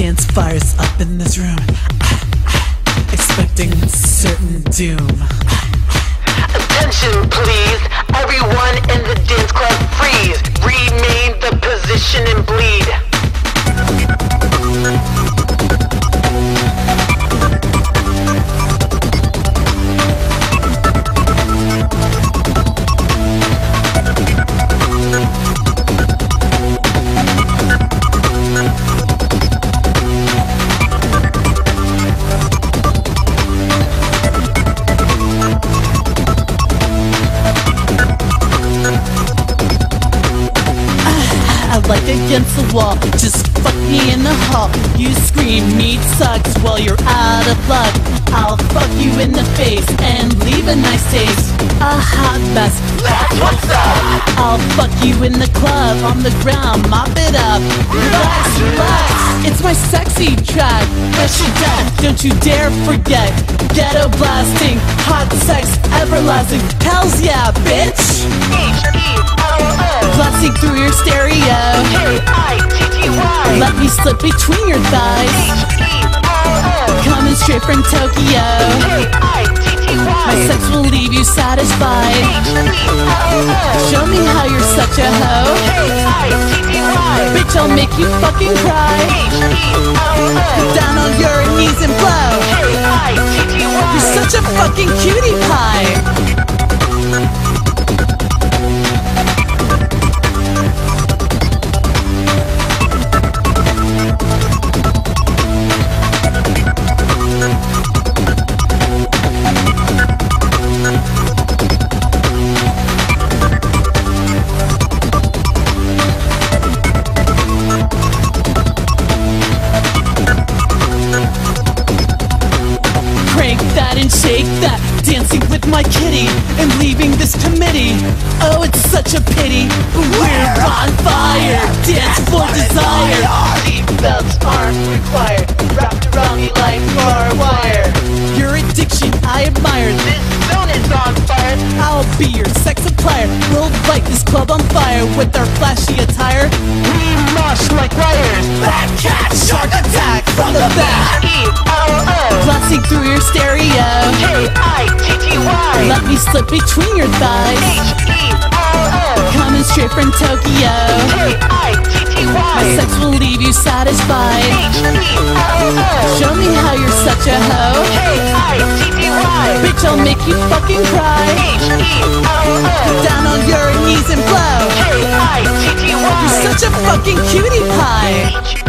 dance fires up in this room, expecting certain doom. Attention please, everyone in the dance club freeze. Remain the position and bleed. Like against the wall, just fuck me in the hall. You scream meat sucks while you're out of luck. I'll fuck you in the face and leave a nice taste. A hot mess, That's what's up. I'll fuck you in the club, on the ground, mop it up. Relax, relax, it's my sexy track. Yes, you dead, don't you dare forget. Ghetto blasting, hot sex, everlasting. Hells yeah, bitch. H-E-L-L Blasting through your stereo. K-I-T-T-Y Let me slip between your thighs. H-E-L-L Coming straight from Tokyo. K-I-T-T-Y My sex will leave you satisfied. H-E-L-L Show me how you're such a hoe. K-I-T-T-Y Bitch, I'll make you fucking cry. H-E-L-L Down on your knees and blow. K-I-T-T-Y You're such a fucking cutie pie. Crank that and shake that, dancing with my kitty and leaving this committee. Oh, it's such a pity. We're on fire, dance for desire. Seatbelts aren't required, wrapped around me like barbed wire. Your addiction I admire. This zone is on fire. I'll be your sex supplier. We'll light this club on fire with our flashy attire. We mush like wires. Black cat shark attack from the back. H-E-L-L Blasting through your stereo. K-I-T-T-Y Let me slip between your thighs. H-E-L-L Coming straight from Tokyo. K-I-T-T-Y My sex will leave you satisfied. H-E-L-L Show me how you're such a hoe. K-I-T-T-Y Bitch, I'll make you fucking cry. H-E-L-L Down on your knees and blow. K-I-T-T-Y You're such a fucking cutie pie.